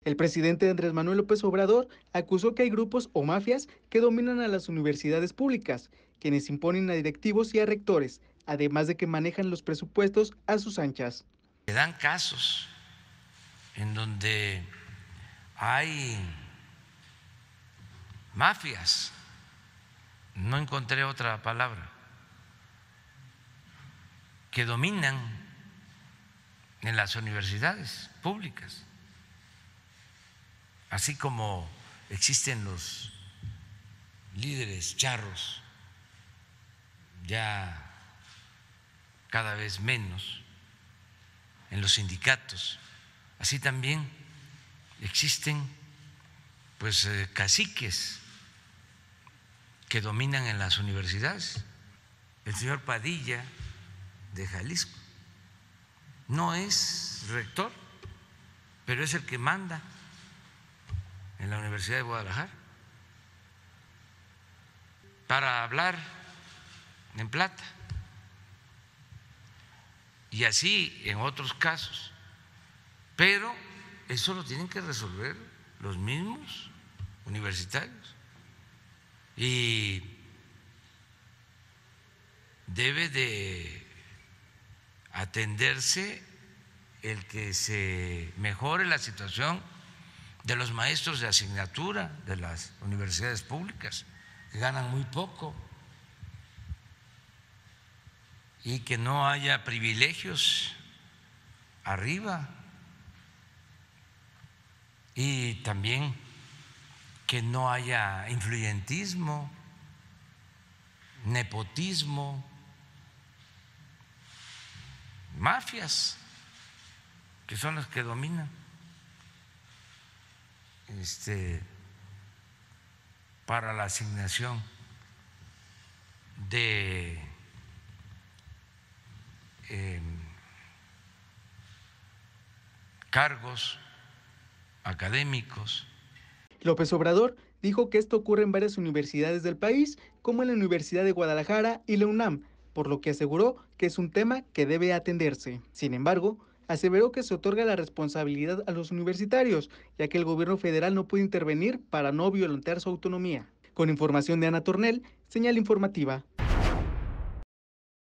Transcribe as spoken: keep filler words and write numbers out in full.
El presidente Andrés Manuel López Obrador acusó que hay grupos o mafias que dominan a las universidades públicas, quienes imponen a directivos y a rectores, además de que manejan los presupuestos a sus anchas. Se dan casos en donde hay mafias, no encontré otra palabra, que dominan en las universidades públicas, así como existen los líderes charros, ya cada vez menos en los sindicatos, así también existen pues eh, caciques que dominan en las universidades. El señor Padilla de Jalisco no es rector, pero es el que manda en la Universidad de Guadalajara para hablar en plata. Y así en otros casos. Pero eso lo tienen que resolver los mismos universitarios. Y debe de atenderse el que se mejore la situación de los maestros de asignatura de las universidades públicas, que ganan muy poco, y que no haya privilegios arriba, y también que no haya influyentismo, nepotismo, mafias, que son las que dominan este, para la asignación de eh, cargos académicos. López Obrador dijo que esto ocurre en varias universidades del país, como en la Universidad de Guadalajara y la UNAM, por lo que aseguró que es un tema que debe atenderse. Sin embargo, aseveró que se otorga la responsabilidad a los universitarios, ya que el gobierno federal no puede intervenir para no violentar su autonomía. Con información de Ana Tornel, señal informativa.